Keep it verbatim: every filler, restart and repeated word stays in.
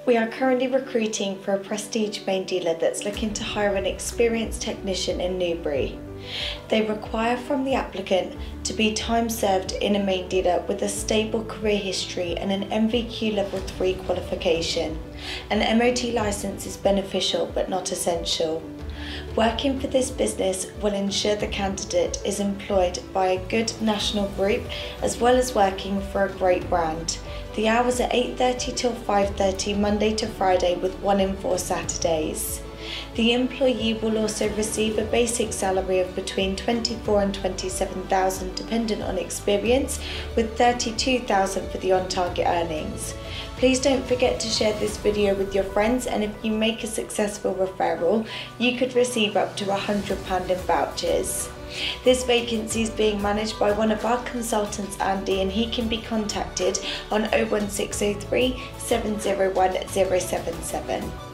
We are currently recruiting for a prestige main dealer that's looking to hire an experienced technician in Newbury. They require from the applicant to be time served in a main dealer with a stable career history and an M V Q level three qualification. An M O T licence is beneficial but not essential. Working for this business will ensure the candidate is employed by a good national group as well as working for a great brand. The hours are eight thirty till five thirty Monday to Friday with one in four Saturdays. The employee will also receive a basic salary of between twenty-four and twenty-seven thousand dependent on experience, with thirty-two thousand for the on-target earnings. Please don't forget to share this video with your friends, and if you make a successful referral, you could receive up to one hundred pounds in vouchers. This vacancy is being managed by one of our consultants, Andy, and he can be contacted on oh one six oh three, seven oh one, oh seven seven.